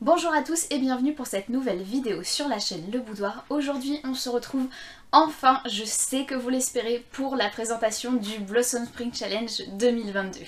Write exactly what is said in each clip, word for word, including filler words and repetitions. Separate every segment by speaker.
Speaker 1: Bonjour à tous et bienvenue pour cette nouvelle vidéo sur la chaîne Le Boudoir. Aujourd'hui on se retrouve enfin, je sais que vous l'espérez, pour la présentation du Blossom Spring Challenge deux mille vingt-deux.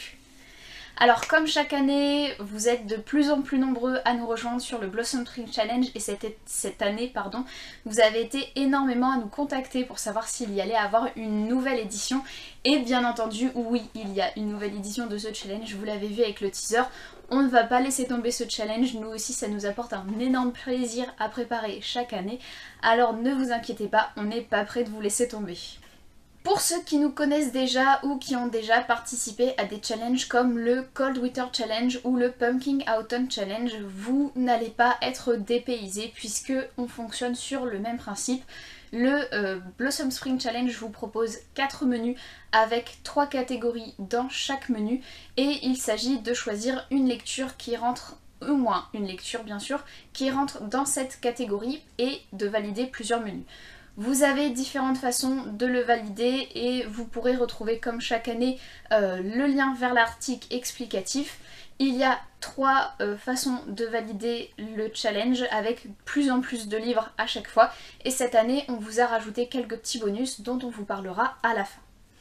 Speaker 1: Alors comme chaque année, vous êtes de plus en plus nombreux à nous rejoindre sur le Blossom Spring Challenge et cette, cette année, pardon, vous avez été énormément à nous contacter pour savoir s'il y allait avoir une nouvelle édition. Et bien entendu, oui, il y a une nouvelle édition de ce challenge, vous l'avez vu avec le teaser. On ne va pas laisser tomber ce challenge, nous aussi ça nous apporte un énorme plaisir à préparer chaque année. Alors ne vous inquiétez pas, on n'est pas prêt de vous laisser tomber. Pour ceux qui nous connaissent déjà ou qui ont déjà participé à des challenges comme le Cold Winter Challenge ou le Pumpkin Autumn Challenge, vous n'allez pas être dépaysés puisque on fonctionne sur le même principe. Le euh, Blossom Spring Challenge vous propose quatre menus avec trois catégories dans chaque menu et il s'agit de choisir une lecture qui rentre, au moins une lecture bien sûr, qui rentre dans cette catégorie et de valider plusieurs menus. Vous avez différentes façons de le valider et vous pourrez retrouver comme chaque année euh, le lien vers l'article explicatif. Il y a trois euh, façons de valider le challenge avec plus en plus de livres à chaque fois. Et cette année, on vous a rajouté quelques petits bonus dont on vous parlera à la fin.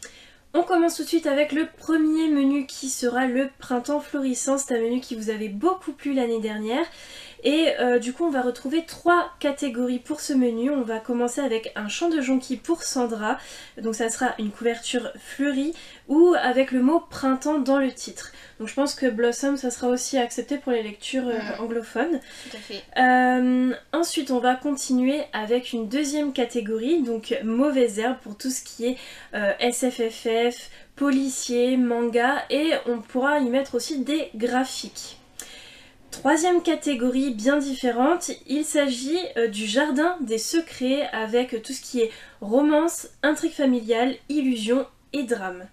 Speaker 2: On commence tout de suite avec le premier menu qui sera le Printemps Florissant. C'est un menu qui vous avait beaucoup plu l'année dernière. Et euh, du coup on va retrouver trois catégories pour ce menu. On va commencer avec un chant de jonquille pour Sandra. Donc ça sera une couverture fleurie ou avec le mot printemps dans le titre. Donc je pense que Blossom ça sera aussi accepté pour les lectures euh, mmh. anglophones.
Speaker 1: Tout à fait.
Speaker 2: Euh, ensuite on va continuer avec une deuxième catégorie, donc mauvaises herbes pour tout ce qui est euh, S F F F, policier, manga et on pourra y mettre aussi des graphiques. Troisième catégorie bien différente, il s'agit euh, du jardin des secrets avec tout ce qui est romance, intrigue familiale, illusion et drame.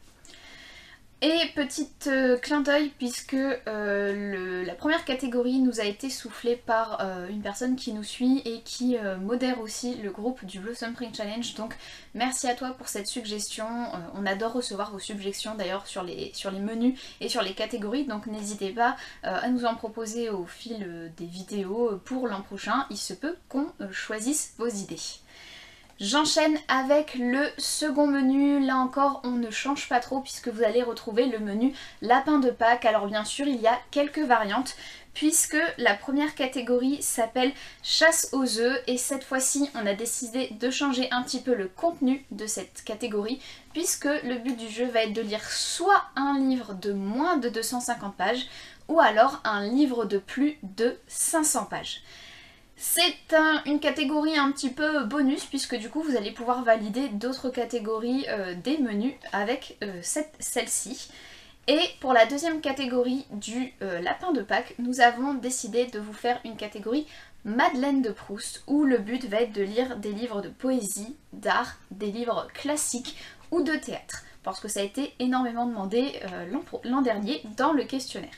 Speaker 1: Et petit euh, clin d'œil puisque euh, le, la première catégorie nous a été soufflée par euh, une personne qui nous suit et qui euh, modère aussi le groupe du Blossom Spring Challenge. Donc merci à toi pour cette suggestion, euh, on adore recevoir vos suggestions d'ailleurs sur les, sur les menus et sur les catégories. Donc n'hésitez pas euh, à nous en proposer au fil euh, des vidéos pour l'an prochain, il se peut qu'on euh, choisisse vos idées. J'enchaîne avec le second menu, là encore on ne change pas trop puisque vous allez retrouver le menu lapin de Pâques. Alors bien sûr il y a quelques variantes puisque la première catégorie s'appelle chasse aux œufs et cette fois-ci on a décidé de changer un petit peu le contenu de cette catégorie puisque le but du jeu va être de lire soit un livre de moins de deux cent cinquante pages ou alors un livre de plus de cinq cents pages. C'est un, une catégorie un petit peu bonus puisque du coup vous allez pouvoir valider d'autres catégories euh, des menus avec euh, celle-ci. Et pour la deuxième catégorie du euh, lapin de Pâques, nous avons décidé de vous faire une catégorie Madeleine de Proust où le but va être de lire des livres de poésie, d'art, des livres classiques ou de théâtre parce que ça a été énormément demandé euh, l'an dernier dans le questionnaire.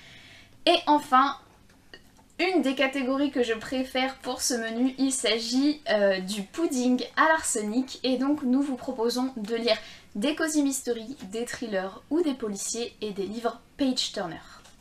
Speaker 1: Et enfin, une des catégories que je préfère pour ce menu, il s'agit euh, du pudding à l'arsenic et donc nous vous proposons de lire des cozy mystery, des thrillers ou des policiers et des livres page turner.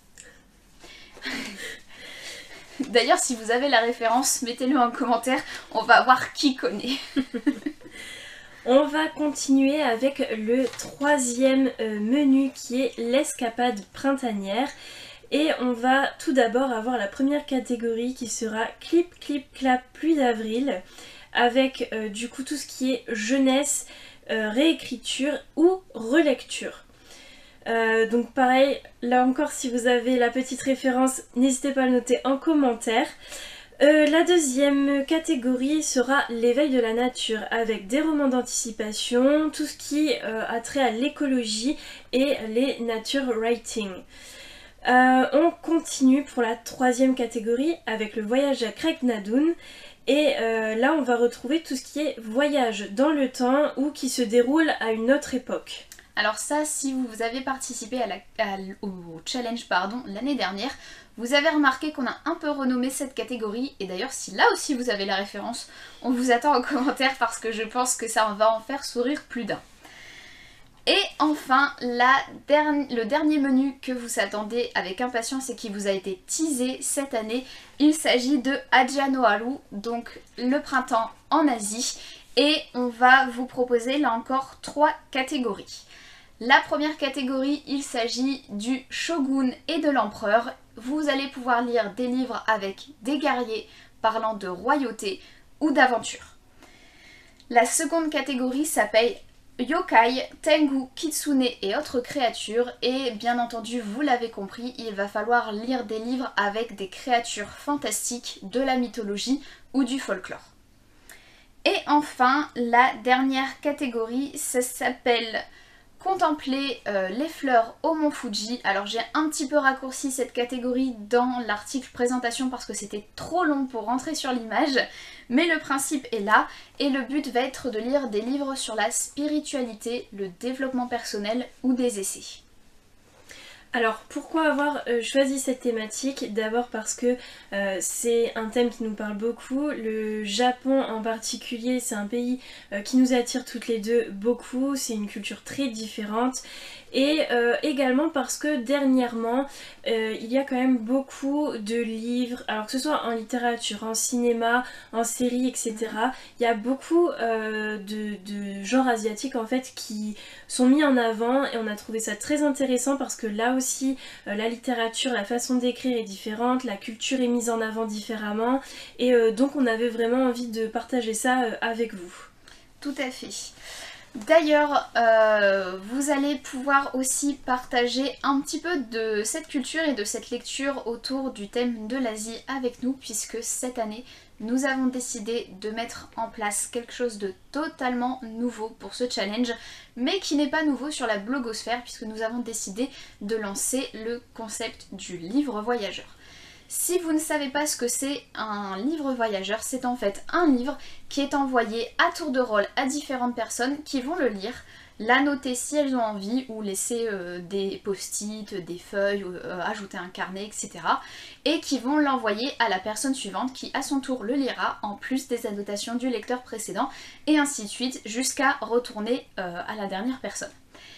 Speaker 1: D'ailleurs si vous avez la référence, mettez-le en commentaire, on va voir qui connaît.
Speaker 2: On va continuer avec le troisième euh, menu qui est l'escapade printanière. Et on va tout d'abord avoir la première catégorie qui sera clip, clip, clap, pluie d'avril avec euh, du coup tout ce qui est jeunesse, euh, réécriture ou relecture. Euh, donc pareil, là encore si vous avez la petite référence, n'hésitez pas à le noter en commentaire. Euh, la deuxième catégorie sera l'éveil de la nature avec des romans d'anticipation, tout ce qui euh, a trait à l'écologie et les nature writing. Euh, on continue pour la troisième catégorie avec le voyage à Craignadoon et euh, là on va retrouver tout ce qui est voyage dans le temps ou qui se déroule à une autre époque.
Speaker 1: Alors ça, si vous avez participé à la, à, au challenge pardon l'année dernière, vous avez remarqué qu'on a un peu renommé cette catégorie et d'ailleurs si là aussi vous avez la référence, on vous attend en commentaire parce que je pense que ça va en faire sourire plus d'un. Et enfin, la dernière, le dernier menu que vous attendez avec impatience et qui vous a été teasé cette année, il s'agit de Aja no Haru, donc le printemps en Asie. Et on va vous proposer là encore trois catégories. La première catégorie, il s'agit du shogun et de l'empereur. Vous allez pouvoir lire des livres avec des guerriers parlant de royauté ou d'aventure. La seconde catégorie s'appelle Yokai, Tengu, Kitsune et autres créatures. Et bien entendu, vous l'avez compris, il va falloir lire des livres avec des créatures fantastiques, de la mythologie ou du folklore. Et enfin, la dernière catégorie, ça s'appelle Contempler euh, les fleurs au mont Fuji. Alors j'ai un petit peu raccourci cette catégorie dans l'article présentation parce que c'était trop long pour rentrer sur l'image, mais le principe est là et le but va être de lire des livres sur la spiritualité, le développement personnel ou des essais.
Speaker 2: Alors pourquoi avoir euh, choisi cette thématique? D'abord parce que euh, c'est un thème qui nous parle beaucoup. Le Japon en particulier, c'est un pays euh, qui nous attire toutes les deux beaucoup. C'est une culture très différente. Et euh, également parce que dernièrement, euh, il y a quand même beaucoup de livres, alors que ce soit en littérature, en cinéma, en série, et cetera. Il y a beaucoup euh, de, de genres asiatiques en fait qui sont mis en avant et on a trouvé ça très intéressant parce que là aussi, euh, la littérature, la façon d'écrire est différente, la culture est mise en avant différemment et euh, donc on avait vraiment envie de partager ça euh, avec vous.
Speaker 1: Tout à fait. D'ailleurs, euh, vous allez pouvoir aussi partager un petit peu de cette culture et de cette lecture autour du thème de l'Asie avec nous, puisque cette année, nous avons décidé de mettre en place quelque chose de totalement nouveau pour ce challenge, mais qui n'est pas nouveau sur la blogosphère, puisque nous avons décidé de lancer le concept du livre voyageur. Si vous ne savez pas ce que c'est un livre voyageur, c'est en fait un livre qui est envoyé à tour de rôle à différentes personnes qui vont le lire, la noter si elles ont envie ou laisser euh, des post-it, des feuilles, euh, ajouter un carnet, et cetera. Et qui vont l'envoyer à la personne suivante qui à son tour le lira en plus des annotations du lecteur précédent et ainsi de suite jusqu'à retourner euh, à la dernière personne.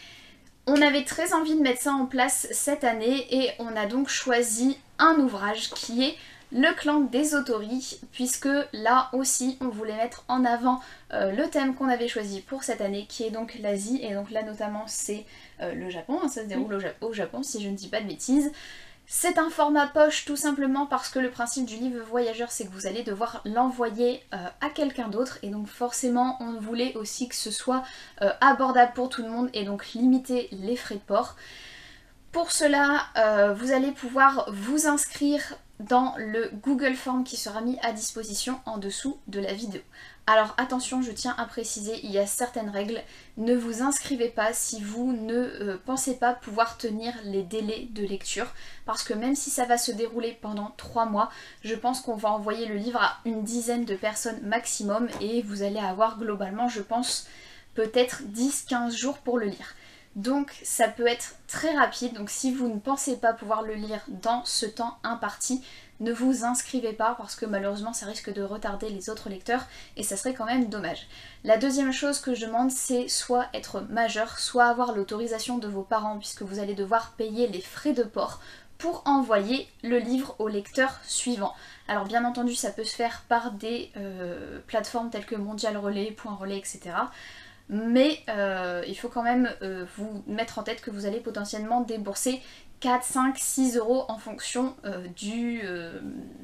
Speaker 1: On avait très envie de mettre ça en place cette année et on a donc choisi un ouvrage qui est Le clan des Otori, puisque là aussi on voulait mettre en avant euh, le thème qu'on avait choisi pour cette année qui est donc l'Asie et donc là notamment c'est euh, le Japon, hein, ça se déroule au, ja- au Japon si je ne dis pas de bêtises. C'est un format poche tout simplement parce que le principe du livre voyageur c'est que vous allez devoir l'envoyer euh, à quelqu'un d'autre et donc forcément on voulait aussi que ce soit euh, abordable pour tout le monde et donc limiter les frais de port. Pour cela euh, vous allez pouvoir vous inscrire dans le Google Form qui sera mis à disposition en dessous de la vidéo. Alors attention, je tiens à préciser, il y a certaines règles, ne vous inscrivez pas si vous ne euh, pensez pas pouvoir tenir les délais de lecture, parce que même si ça va se dérouler pendant trois mois, je pense qu'on va envoyer le livre à une dizaine de personnes maximum et vous allez avoir globalement, je pense, peut-être dix à quinze jours pour le lire. Donc ça peut être très rapide, donc si vous ne pensez pas pouvoir le lire dans ce temps imparti, ne vous inscrivez pas parce que malheureusement ça risque de retarder les autres lecteurs et ça serait quand même dommage. La deuxième chose que je demande c'est soit être majeur, soit avoir l'autorisation de vos parents puisque vous allez devoir payer les frais de port pour envoyer le livre au lecteur suivant. Alors bien entendu ça peut se faire par des euh, plateformes telles que Mondial Relais, Point Relais, et cetera. Mais euh, il faut quand même euh, vous mettre en tête que vous allez potentiellement débourser quatre, cinq, six euros en fonction euh, du, euh,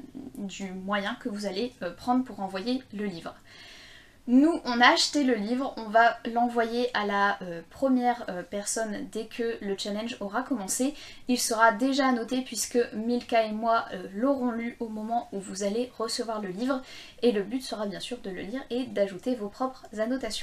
Speaker 1: du moyen que vous allez euh, prendre pour envoyer le livre. Nous, on a acheté le livre, on va l'envoyer à la euh, première euh, personne dès que le challenge aura commencé. Il sera déjà annoté puisque Milka et moi euh, l'aurons lu au moment où vous allez recevoir le livre. Et le but sera bien sûr de le lire et d'ajouter vos propres annotations.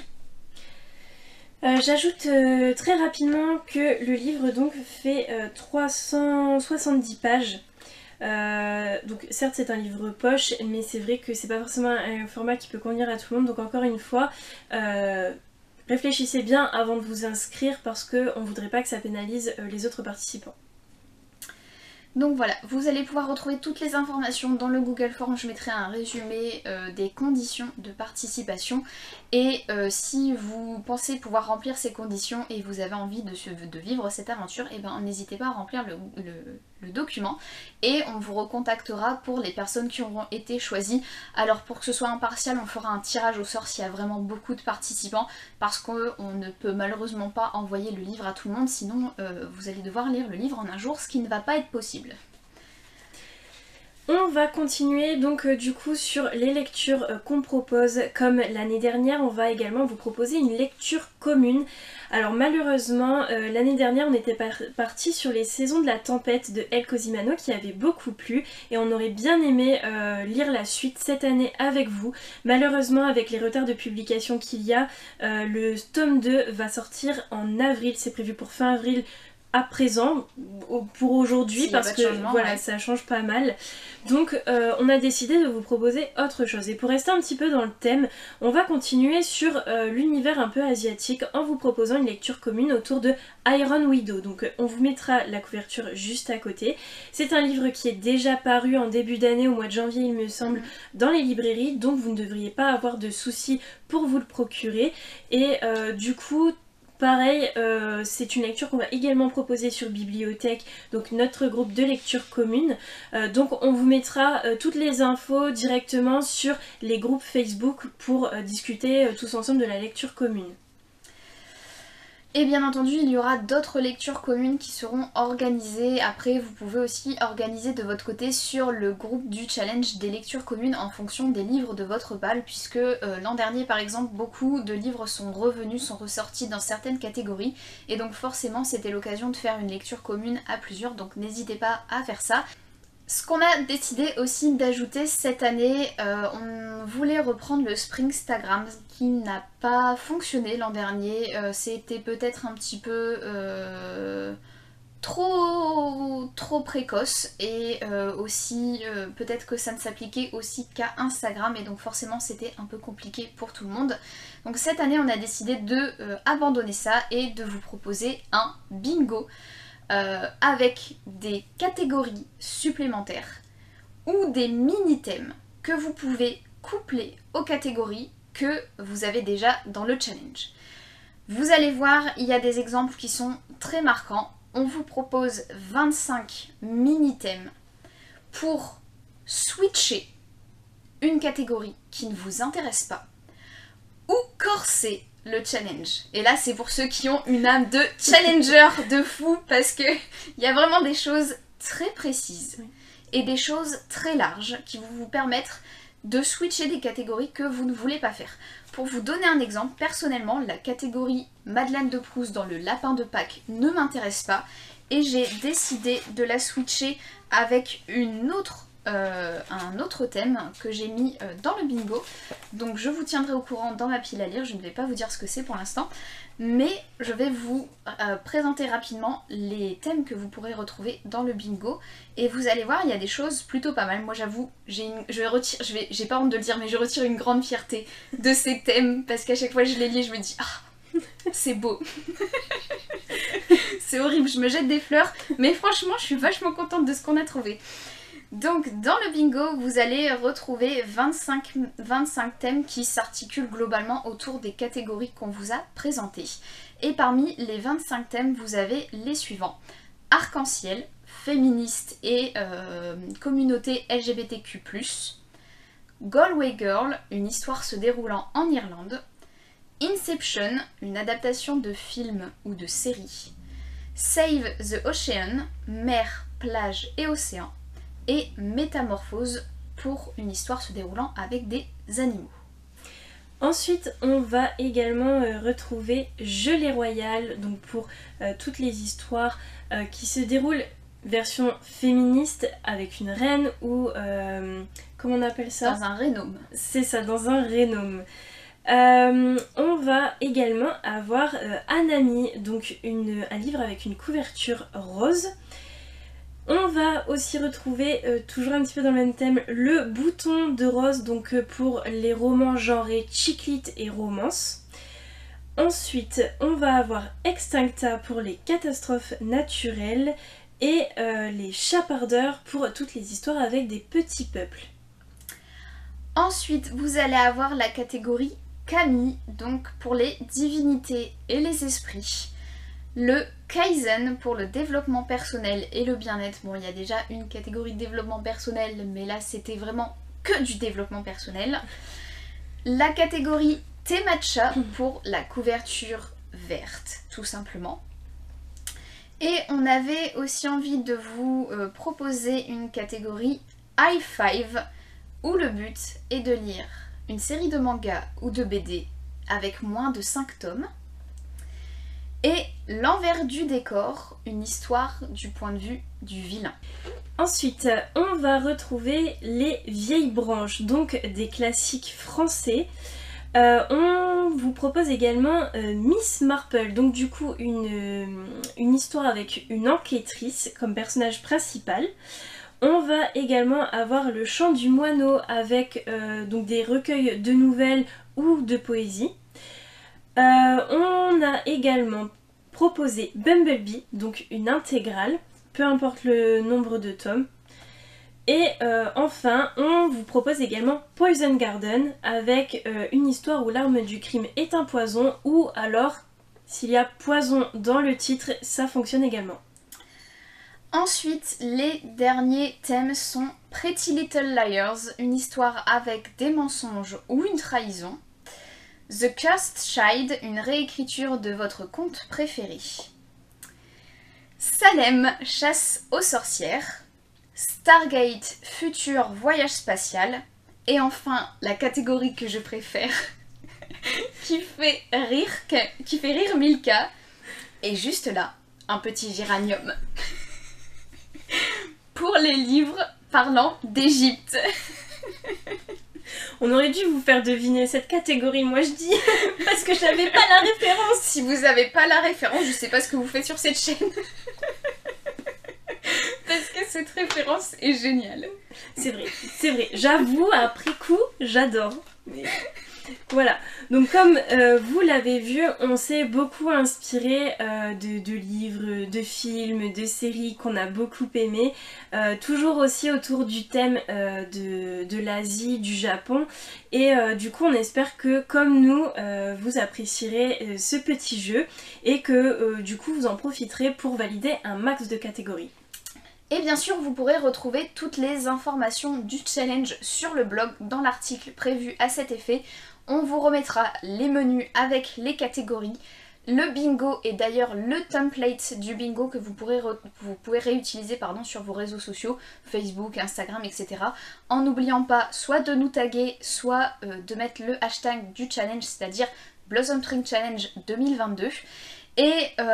Speaker 2: Euh, J'ajoute euh, très rapidement que le livre donc fait euh, trois cent soixante-dix pages. Euh, donc certes c'est un livre poche, mais c'est vrai que c'est pas forcément un, un format qui peut convenir à tout le monde. Donc encore une fois, euh, réfléchissez bien avant de vous inscrire parce qu'on voudrait pas que ça pénalise euh, les autres participants.
Speaker 1: Donc voilà, vous allez pouvoir retrouver toutes les informations dans le Google Form, je mettrai un résumé euh, des conditions de participation et euh, si vous pensez pouvoir remplir ces conditions et vous avez envie de, de vivre cette aventure, et ben n'hésitez pas à remplir le, le, le document et on vous recontactera pour les personnes qui auront été choisies. Alors pour que ce soit impartial, on fera un tirage au sort s'il y a vraiment beaucoup de participants parce qu'on ne peut malheureusement pas envoyer le livre à tout le monde, sinon euh, vous allez devoir lire le livre en un jour, ce qui ne va pas être possible.
Speaker 2: On va continuer donc euh, du coup sur les lectures euh, qu'on propose. Comme l'année dernière, on va également vous proposer une lecture commune. Alors malheureusement, euh, l'année dernière on était par parti sur les saisons de la tempête de El Cosimano qui avait beaucoup plu et on aurait bien aimé euh, lire la suite cette année avec vous. Malheureusement avec les retards de publication qu'il y a, euh, le tome deux va sortir en avril, c'est prévu pour fin avril. À présent, pour aujourd'hui, si parce que voilà, ouais. Ça change pas mal. Donc euh, on a décidé de vous proposer autre chose. Et pour rester un petit peu dans le thème, on va continuer sur euh, l'univers un peu asiatique en vous proposant une lecture commune autour de Iron Widow. Donc euh, on vous mettra la couverture juste à côté. C'est un livre qui est déjà paru en début d'année, au mois de janvier il me semble, mmh. dans les librairies. Donc vous ne devriez pas avoir de soucis pour vous le procurer. Et euh, du coup... Pareil, euh, c'est une lecture qu'on va également proposer sur Bibliothèque, donc notre groupe de lecture commune. Euh, donc on vous mettra euh, toutes les infos directement sur les groupes Facebook pour euh, discuter euh, tous ensemble de la lecture commune.
Speaker 1: Et bien entendu, il y aura d'autres lectures communes qui seront organisées. Après, vous pouvez aussi organiser de votre côté sur le groupe du challenge des lectures communes en fonction des livres de votre balle, puisque euh, l'an dernier, par exemple, beaucoup de livres sont revenus, sont ressortis dans certaines catégories. Et donc forcément, c'était l'occasion de faire une lecture commune à plusieurs, donc n'hésitez pas à faire ça. Ce qu'on a décidé aussi d'ajouter cette année, euh, on voulait reprendre le Springstagram qui n'a pas fonctionné l'an dernier. Euh, C'était peut-être un petit peu euh, trop, trop précoce et euh, aussi euh, peut-être que ça ne s'appliquait aussi qu'à Instagram et donc forcément c'était un peu compliqué pour tout le monde. Donc cette année on a décidé de euh, abandonner ça et de vous proposer un bingo. Euh, avec des catégories supplémentaires ou des mini-thèmes que vous pouvez coupler aux catégories que vous avez déjà dans le challenge. Vous allez voir, il y a des exemples qui sont très marquants. On vous propose vingt-cinq mini-thèmes pour switcher une catégorie qui ne vous intéresse pas ou corser le challenge. Et là c'est pour ceux qui ont une âme de challenger de fou parce que il y a vraiment des choses très précises oui. et des choses très larges qui vont vous permettre de switcher des catégories que vous ne voulez pas faire. Pour vous donner un exemple, personnellement la catégorie Madeleine de Proust dans le lapin de Pâques ne m'intéresse pas et j'ai décidé de la switcher avec une autre Euh, un autre thème que j'ai mis euh, dans le bingo, donc je vous tiendrai au courant dans ma pile à lire, je ne vais pas vous dire ce que c'est pour l'instant, mais je vais vous euh, présenter rapidement les thèmes que vous pourrez retrouver dans le bingo, et vous allez voir il y a des choses plutôt pas mal. Moi j'avoue, j'ai une... je retire, je vais, j'ai pas honte de le dire, mais je retire une grande fierté de ces thèmes, parce qu'à chaque fois que je les lis je me dis ah, c'est beau. C'est horrible, je me jette des fleurs, mais franchement je suis vachement contente de ce qu'on a trouvé. Donc dans le bingo, vous allez retrouver vingt-cinq, vingt-cinq thèmes qui s'articulent globalement autour des catégories qu'on vous a présentées. Et parmi les vingt-cinq thèmes, vous avez les suivants. Arc-en-ciel, féministe et euh, communauté L G B T Q plus, Galway Girl, une histoire se déroulant en Irlande, Inception, une adaptation de film ou de série, Save the Ocean, mer, plage et océan, et Métamorphose pour une histoire se déroulant avec des animaux.
Speaker 2: Ensuite, on va également euh, retrouver Gelée Royale, donc pour euh, toutes les histoires euh, qui se déroulent version féministe avec une reine ou euh, comment on appelle ça ?
Speaker 1: Dans un rénome.
Speaker 2: C'est ça, dans un rénome. Euh, on va également avoir euh, Anami, donc une, un livre avec une couverture rose. On va aussi retrouver, euh, toujours un petit peu dans le même thème, Le Bouton de Rose, donc euh, pour les romans genrés chick lit et romance. Ensuite, on va avoir Extincta pour les catastrophes naturelles et euh, les chapardeurs pour toutes les histoires avec des petits peuples.
Speaker 1: Ensuite, vous allez avoir la catégorie Kami, donc pour les divinités et les esprits. Le Kaizen pour le développement personnel et le bien-être. Bon, il y a déjà une catégorie de développement personnel, mais là c'était vraiment que du développement personnel. La catégorie Temacha pour la couverture verte, tout simplement. Et on avait aussi envie de vous euh, proposer une catégorie High Five, où le but est de lire une série de mangas ou de B D avec moins de cinq tomes. Et l'envers du décor, une histoire du point de vue du vilain.
Speaker 2: Ensuite, on va retrouver les vieilles branches, donc des classiques français. Euh, on vous propose également euh, Miss Marple, donc du coup une, euh, une histoire avec une enquêtrice comme personnage principal. On va également avoir le chant du moineau avec euh, donc des recueils de nouvelles ou de poésie. Euh, on a également proposé Bumblebee, donc une intégrale, peu importe le nombre de tomes. Et euh, enfin, on vous propose également Poison Garden, avec euh, une histoire où l'arme du crime est un poison, ou alors, s'il y a poison dans le titre, ça fonctionne également.
Speaker 1: Ensuite, les derniers thèmes sont Pretty Little Liars, une histoire avec des mensonges ou une trahison. The Cursed Child, une réécriture de votre conte préféré. Salem, chasse aux sorcières. Stargate, futur voyage spatial. Et enfin, la catégorie que je préfère, qui fait rire, qui fait rire Milka. Et juste là, un petit géranium. Pour les livres parlant d'Égypte.
Speaker 2: On aurait dû vous faire deviner cette catégorie, moi je dis, parce que j'avais pas la référence.
Speaker 1: Si vous avez pas la référence, je sais pas ce que vous faites sur cette chaîne. Parce que cette référence est géniale.
Speaker 2: C'est vrai, c'est vrai. J'avoue, après coup, j'adore. Mais... Voilà, donc comme euh, vous l'avez vu, on s'est beaucoup inspiré euh, de, de livres, de films, de séries qu'on a beaucoup aimés, euh, toujours aussi autour du thème euh, de, de l'Asie, du Japon, et euh, du coup on espère que comme nous, euh, vous apprécierez euh, ce petit jeu et que euh, du coup vous en profiterez pour valider un max de catégories.
Speaker 1: Et bien sûr, vous pourrez retrouver toutes les informations du challenge sur le blog dans l'article prévu à cet effet. On vous remettra les menus avec les catégories, le bingo et d'ailleurs le template du bingo que vous, pourrez re vous pouvez réutiliser pardon, sur vos réseaux sociaux, Facebook, Instagram, et cetera. En n'oubliant pas soit de nous taguer, soit euh, de mettre le hashtag du challenge, c'est-à-dire Blossom Spring Challenge deux mille vingt-deux. Et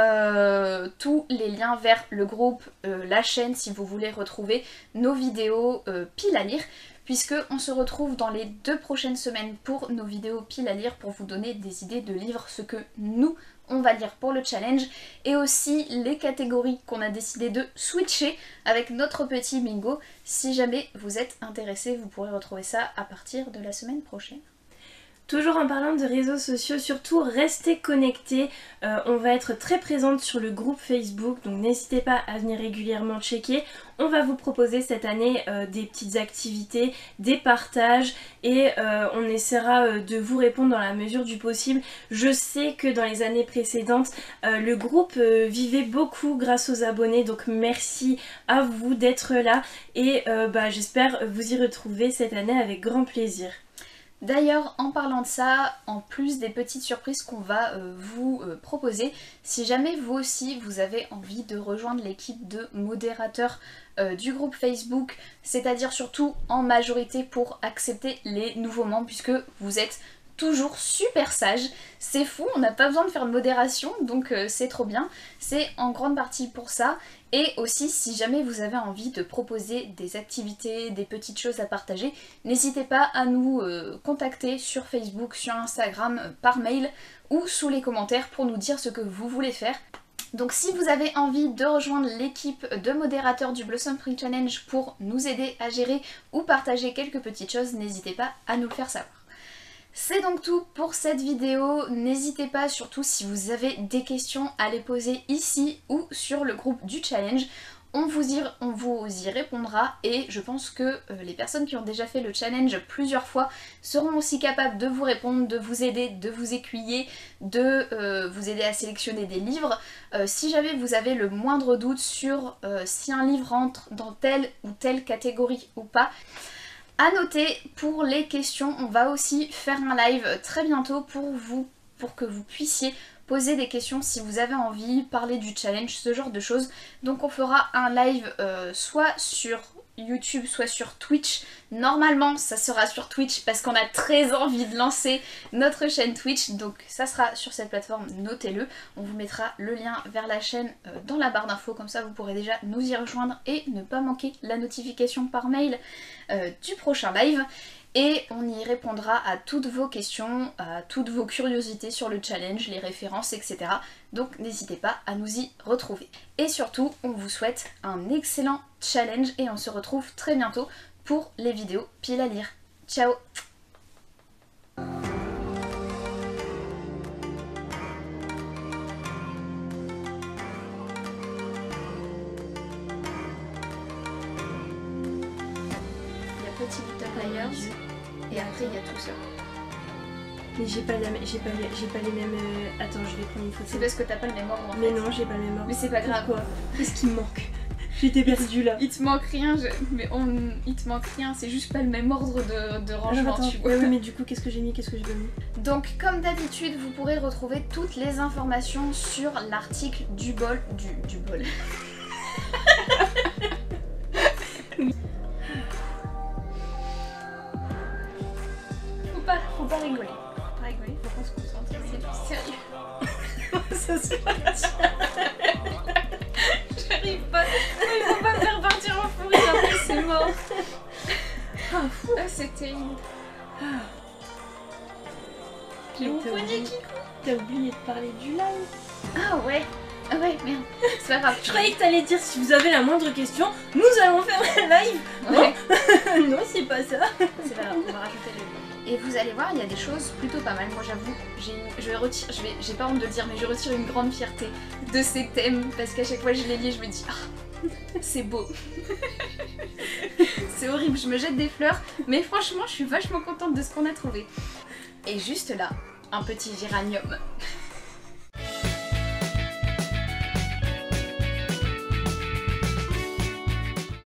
Speaker 1: euh, tous les liens vers le groupe, euh, la chaîne si vous voulez retrouver nos vidéos euh, pile à lire, puisque on se retrouve dans les deux prochaines semaines pour nos vidéos pile à lire pour vous donner des idées de livres, ce que nous on va lire pour le challenge, et aussi les catégories qu'on a décidé de switcher avec notre petit bingo. Si jamais vous êtes intéressés, vous pourrez retrouver ça à partir de la semaine prochaine.
Speaker 2: Toujours en parlant de réseaux sociaux, surtout restez connectés, euh, on va être très présente sur le groupe Facebook, donc n'hésitez pas à venir régulièrement checker. On va vous proposer cette année euh, des petites activités, des partages et euh, on essaiera euh, de vous répondre dans la mesure du possible. Je sais que dans les années précédentes, euh, le groupe euh, vivait beaucoup grâce aux abonnés, donc merci à vous d'être là et euh, bah, j'espère vous y retrouver cette année avec grand plaisir.
Speaker 1: D'ailleurs, en parlant de ça, en plus des petites surprises qu'on va euh, vous euh, proposer, si jamais vous aussi vous avez envie de rejoindre l'équipe de modérateurs euh, du groupe Facebook, c'est-à-dire surtout en majorité pour accepter les nouveaux membres puisque vous êtes toujours super sage, c'est fou, on n'a pas besoin de faire de modération donc euh, c'est trop bien, c'est en grande partie pour ça. Et aussi si jamais vous avez envie de proposer des activités, des petites choses à partager, n'hésitez pas à nous euh, contacter sur Facebook, sur Instagram, euh, par mail ou sous les commentaires pour nous dire ce que vous voulez faire. Donc si vous avez envie de rejoindre l'équipe de modérateurs du Blossom Spring Challenge pour nous aider à gérer ou partager quelques petites choses, n'hésitez pas à nous le faire savoir. C'est donc tout pour cette vidéo, n'hésitez pas surtout si vous avez des questions à les poser ici ou sur le groupe du challenge. On vous, y, on vous y répondra et je pense que euh, les personnes qui ont déjà fait le challenge plusieurs fois seront aussi capables de vous répondre, de vous aider, de vous aiguiller, de euh, vous aider à sélectionner des livres. Euh, si jamais vous avez le moindre doute sur euh, si un livre entre dans telle ou telle catégorie ou pas, à noter pour les questions, on va aussi faire un live très bientôt pour vous, pour que vous puissiez poser des questions si vous avez envie, parler du challenge, ce genre de choses. Donc on fera un live euh, soit sur YouTube, soit sur Twitch. Normalement ça sera sur Twitch parce qu'on a très envie de lancer notre chaîne Twitch, donc ça sera sur cette plateforme, notez-le. On vous mettra le lien vers la chaîne euh, dans la barre d'infos, comme ça vous pourrez déjà nous y rejoindre et ne pas manquer la notification par mail euh, du prochain live. Et on y répondra à toutes vos questions, à toutes vos curiosités sur le challenge, les références, et cetera. Donc n'hésitez pas à nous y retrouver. Et surtout, on vous souhaite un excellent challenge et on se retrouve très bientôt pour les vidéos pile à lire. Ciao! Petit Little Liars et après il y a tout ça.
Speaker 2: Mais j'ai pas, la, j'ai pas, les, j'ai pas les mêmes... Euh... Attends, je vais prendre une photo.
Speaker 1: C'est parce que t'as pas le même ordre en
Speaker 2: Mais
Speaker 1: fait.
Speaker 2: non, j'ai pas le même ordre.
Speaker 1: Mais c'est pas grave.
Speaker 2: Pourquoi? Qu'est-ce qui me manque? J'étais perdue là.
Speaker 1: Il te manque rien, je... mais on... il te manque rien, c'est juste pas le même ordre de, de rangement,
Speaker 2: attends,
Speaker 1: tu vois.
Speaker 2: ouais, ouais, mais du coup, qu'est-ce que j'ai mis, qu'est-ce que j'ai pas mis?
Speaker 1: Donc, comme d'habitude, vous pourrez retrouver toutes les informations sur l'article du bol... Du, du bol... faut pas, faut pas rigoler. Faut pas rigoler, faut qu'on se concentre, c'est du sérieux.
Speaker 2: Ça se
Speaker 1: J'arrive pas, il faut pas me faire partir en fou rire, après c'est mort.
Speaker 2: Ah, fou.
Speaker 1: Ah, c'est terrible. J'ai mon
Speaker 2: T'as
Speaker 1: poignet
Speaker 2: oublié-
Speaker 1: qui court.
Speaker 2: T'as oublié de parler du live.
Speaker 1: Ah ouais, ah ouais, merde, c'est pas grave.
Speaker 2: Je croyais que t'allais dire si vous avez la moindre question, nous allons faire un live.
Speaker 1: Ouais.
Speaker 2: Non, c'est pas ça.
Speaker 1: C'est pas grave, on va rajouter le... Et vous allez voir, il y a des choses plutôt pas mal. Moi j'avoue, j'ai une... je retire, je vais, j'ai pas honte de le dire, mais je retire une grande fierté de ces thèmes parce qu'à chaque fois que je les lis, je me dis ah, c'est beau. C'est horrible, je me jette des fleurs, mais franchement, je suis vachement contente de ce qu'on a trouvé. Et juste là, un petit géranium.